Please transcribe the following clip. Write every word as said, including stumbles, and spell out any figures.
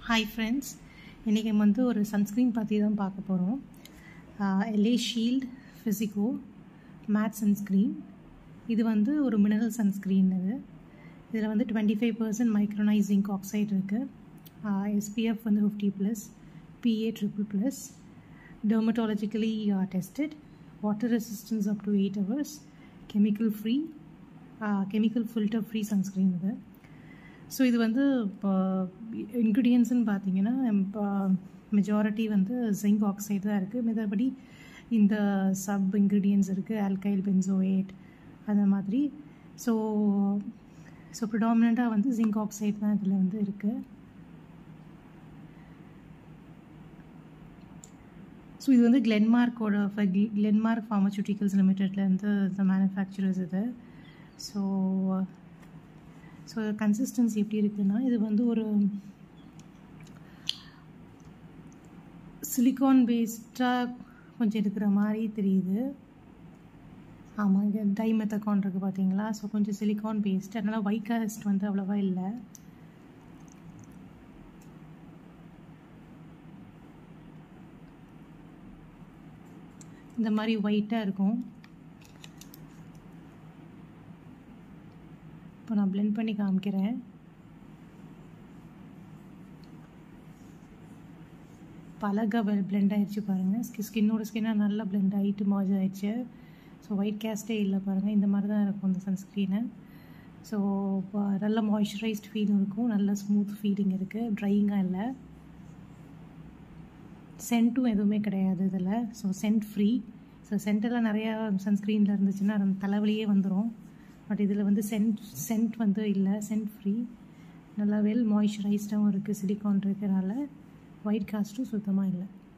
Hi friends, இன்னைக்கு வந்து ஒரு sunscreen பத்தி தான் பார்க்க போறோம். LaShield Fisico Matte sunscreen. இது வந்து ஒரு mineral sunscreen இது. இதுல வந்து twenty-five percent micronized zinc oxide இருக்கு. S P F வந்து fifty plus, P A triple plus, dermatologically uh, tested, water resistance up to eight hours, chemical free, uh, chemical filter free sunscreen இது. So இது வந்து இப்போ இன்க்ரீடியன்ட்ஸ்ன்னு பார்த்தீங்கன்னா majority வந்து zinc oxide தான் இருக்குது. மற்றபடி இந்த சப் இன்க்ரீடியன்ட்ஸ் இருக்குது, ஆல்கைல் பென்சோயேட் அந்த மாதிரி. ஸோ ஸோ ப்ரிடாமினண்ட்டாக வந்து ஜிங்க் ஆக்சைடு தான் இதில் வந்து இருக்குது. ஸோ இது வந்து கிளென்மார்க்கோட கிளென்மார்க் ஃபார்மசூட்டிக்கல்ஸ் லிமிடெட்லேருந்து இந்த மேனுஃபேக்சரர்ஸ் இது. ஸோ ஸோ கன்சிஸ்டன்சி எப்படி இருக்குதுன்னா, இது வந்து ஒரு சிலிக்கான் பேஸ்டாக கொஞ்சம் இருக்கிற மாதிரி தெரியுது. ஆமாம், இங்கே டைமெத்தகான் இருக்குது பார்த்தீங்களா. ஸோ கொஞ்சம் சிலிக்கான் பேஸ்ட், அதனால் ஒயிட் காஸ்ட் வந்து அவ்வளோவா இல்லை. இந்த மாதிரி ஒயிட்டாக இருக்கும். இப்போ நான் பிளெண்ட் பண்ணி காமிக்கிறேன். பலகா பிளெண்ட் ஆகிடுச்சு பாருங்கள். ஸ்கி ஸ்கின்னோட ஸ்கின்னாக நல்லா பிளெண்ட் ஆகிட்டு மாஜ் ஆகிடுச்சு. ஸோ ஒயிட் கேஸ்டே இல்லை பாருங்கள். இந்த மாதிரி தான் இருக்கும் இந்த சன்ஸ்க்ரீனு. ஸோ நல்ல மாய்ஸ்சரைஸ்ட் ஃபீலும் இருக்கும், நல்ல ஸ்மூத் ஃபீலிங் இருக்குது, ட்ரையிங்காக இல்லை. சென்ட்டும் எதுவுமே கிடையாது இதில். So scent free. ஸோ சென்டெல்லாம் நிறையா சன்ஸ்க்ரீனில் இருந்துச்சுன்னா தலைவலியே வந்துடும். பட் இதில் வந்து சென்ட் சென்ட் வந்து இல்லை, சென்ட் ஃப்ரீ. நல்லா வெல் மாய்ஸ்சரைஸ்டாகவும் இருக்குது, சிலிக்கான் இருக்கிறனால ஒயிட் காஸ்ட்டும் சுத்தமாக இல்லை.